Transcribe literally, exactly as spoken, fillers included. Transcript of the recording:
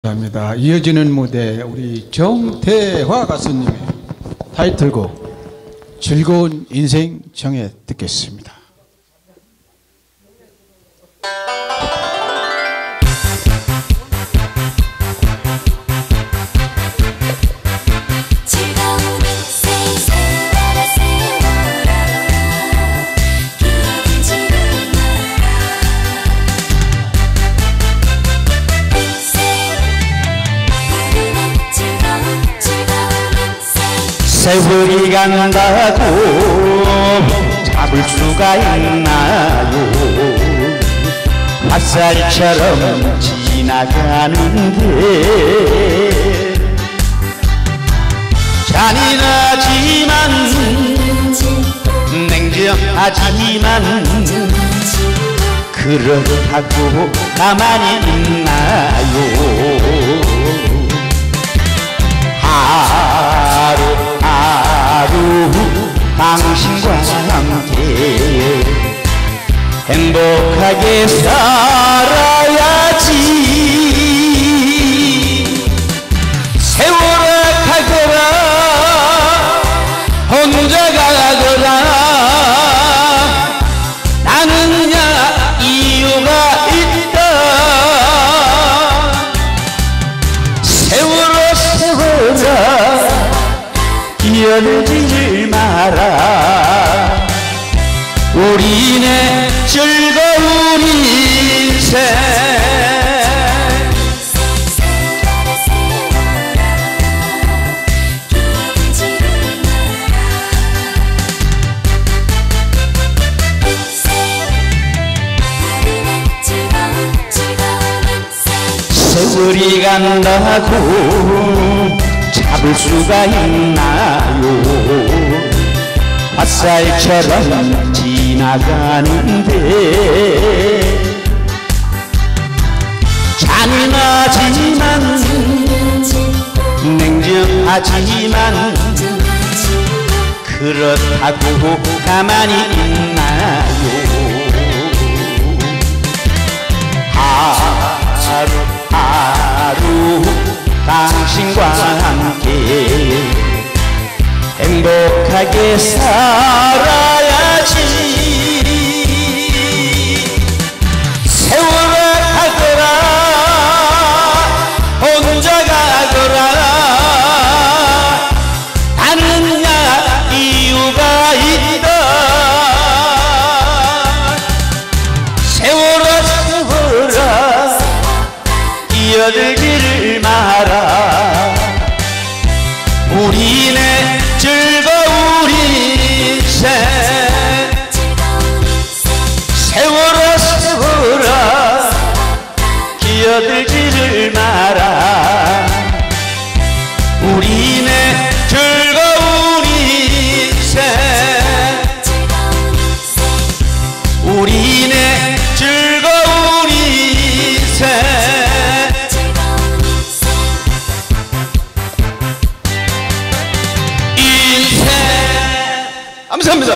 감사합니다. 이어지는 무대 우리 정태화 가수님의 타이틀곡 즐거운 인생 정해 듣겠습니다. 세월이 간다고 잡을 수가 있나요? 햇살처럼 지나가는데 잔인하지만 냉정하지만 그렇다고 가만히 있나요? 하루 하루 당신과 함께 행복하게 살아야지. 세월아 가거라 혼자 가거라 나는야 이유가 있다. 세월아 세월아 끼어들지를 마라. 우리네 즐거운 인생 세월이 간다고 잡을 수가 있나요? 햇살처럼 지나가는데 잔인하지만 냉정하지만 그렇다고 가만히 있나요? 하루 하루 당신과 함께 행복하게 살아야지. 세월아 가거라 혼자 가거라 나는야 이유가 있다. 세월아 세월아 끼어들지를 마라. 우리네 즐거운 인생 세월아 세월아 끼어들지를 마라. 우리네 즐거운 인생 우리네 즐거운 인생 감사합니다.